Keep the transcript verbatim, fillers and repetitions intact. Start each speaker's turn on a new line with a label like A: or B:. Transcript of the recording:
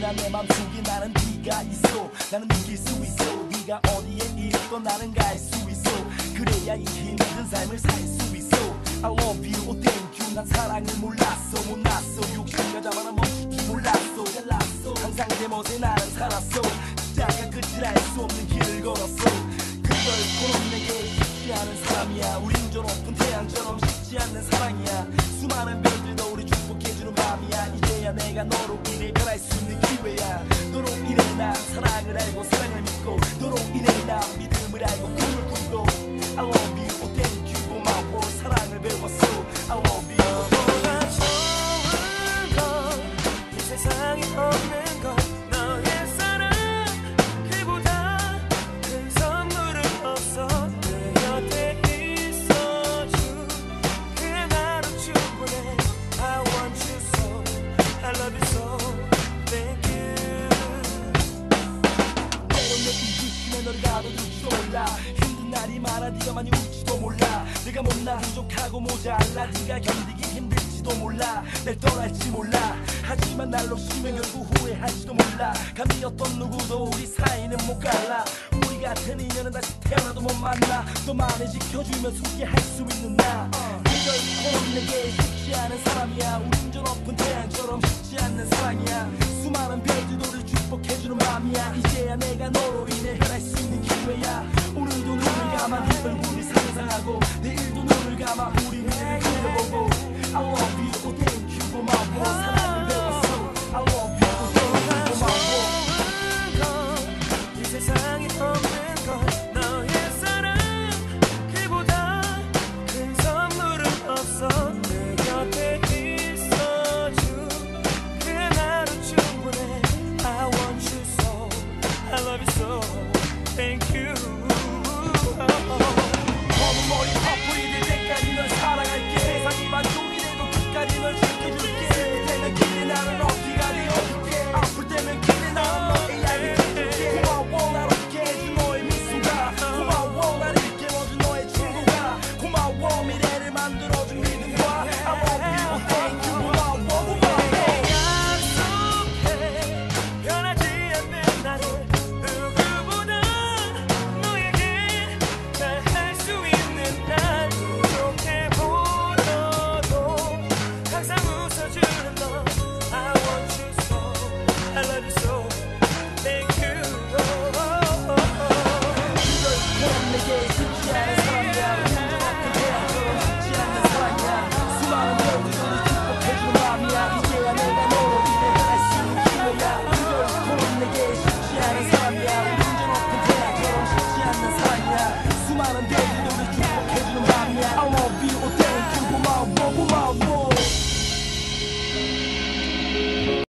A: 언제나 내 맘속에 나는 네가 있어. 나는 느낄 수 있어. 네가 어디에 있건 나는 갈 수 있어. 그래야 이 힘든 삶을 살 수 있어. I love you, oh thank you. 난 사랑을 몰랐어, 못났어. 욕심과 자만은 멈추지 몰랐어. 잘났어. 항상 내 멋에 나는 살았어. 시작과 끝을 알 수 없는 길을 걸었어. 그 결코 내게 쉽지 않은 사람이야. 우린 저 높은 태양처럼 쉽지 않는 사랑이야. 수많은 별들도 우리 축복해주는 밤이야. 이제야 내가 너로 인해 변할 수 있는 기회야. 너로 인해 난 사랑을 알고 사랑을 믿고, 너로 인해 난 믿음을 알고 꿈을 꾸고. I love you, oh thank you for my world. 사랑을 배웠어. I love you.
B: 너보다 좋은 건 이 세상에 없는 것. 너의 사랑 그보다 큰 선물은 없어. 내 곁에 있어준 그냥 나로 충분해. I want you so, I love you so, thank you.
A: 때론 내 이기심에 너를 가둬둘지도 몰라. 힘든 날이 많아 네가 많이 울지도 몰라. 내가 못나 부족하고 모자라. 네가 견디기 힘들지도 몰라. 날 떠날지 몰라. 하지만 날 놓치면 결국 후회할지도 몰라. 감히 어떤 누구도 우리 사이는 못 갈라. 우리 같은 인연은 다시 태어나도 못 만나. 너만을 지켜주면 소개할 수 있는 나. 그결코 내게 쉽지 않은 사람이야. 우린 저 높은 태양처럼 쉽지 않는 사랑이야. 수많은 별들도 우릴 축복해주는 밤이야. 이제야 내가 너로